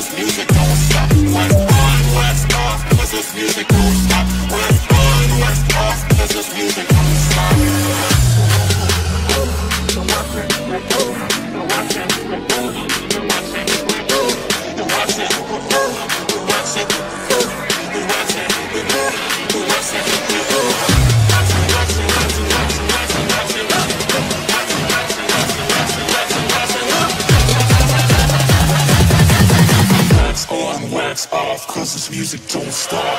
this music don't stop. West on, west off, cause this music don't stop. West on, west off, cause this music don't stop. Wax off, cause this music don't stop.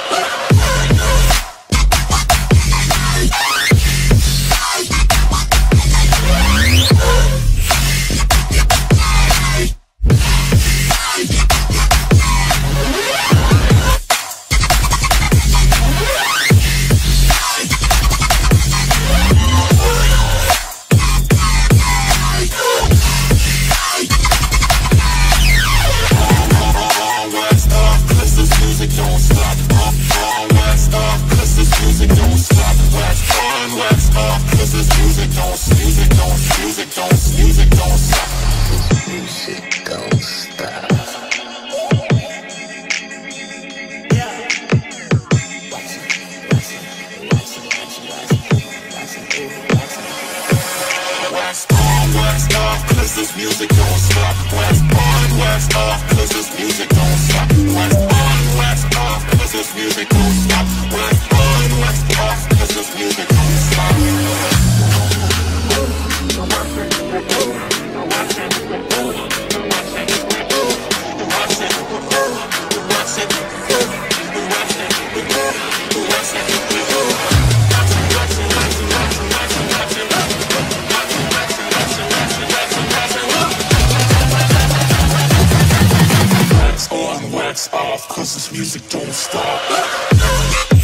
Don't stop. West off, cause this music don't stop. West on, west off, cause this music don't stop. Music don't stop. Music don't stop. Music don't stop. West on, west off, cause this music don't stop. West on, west off, cause this music don't stop. West on, west off, cause this music don't stop. West on, west off, cause this music don't stop. Wax on, wax off, cause this music don't stop.